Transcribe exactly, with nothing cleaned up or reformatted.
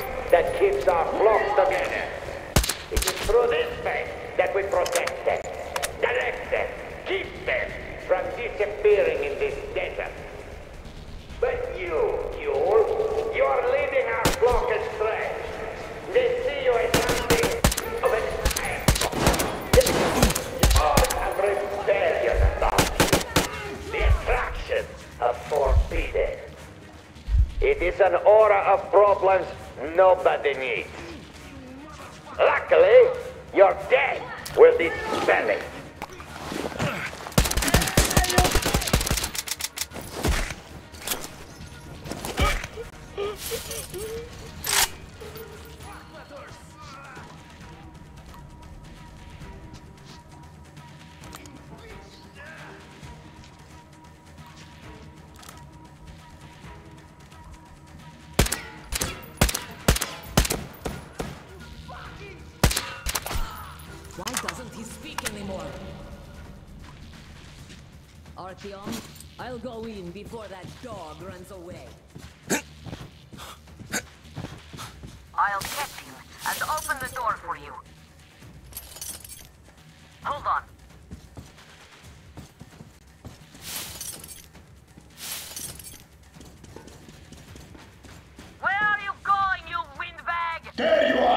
that keeps our flock together. It is through this faith that we protect them, direct them, keep them from disappearing in this desert. But you, Yule, you are leading our flock astray. They see you as something of an of rebellious thoughts. The attraction of forbidden. It is an aura of problems nobody needs. Luckily, your death will dispel it. Why doesn't he speak anymore? Artyom, I'll go in before that dog runs away. I'll get him and open the door for you. Hold on. Where are you going, you windbag? There you are!